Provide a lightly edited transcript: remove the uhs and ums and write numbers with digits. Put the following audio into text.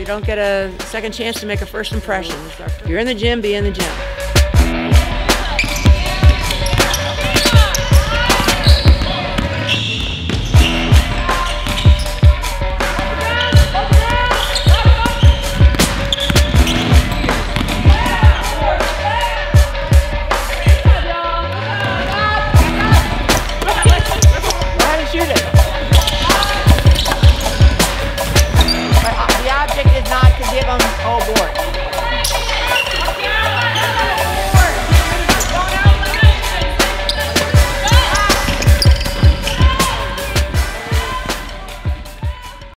You don't get a second chance to make a first impression. If you're in the gym, be in the gym.